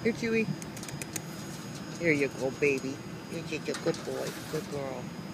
Here, Chewy. Here you go, baby. You're just a good boy. Good girl.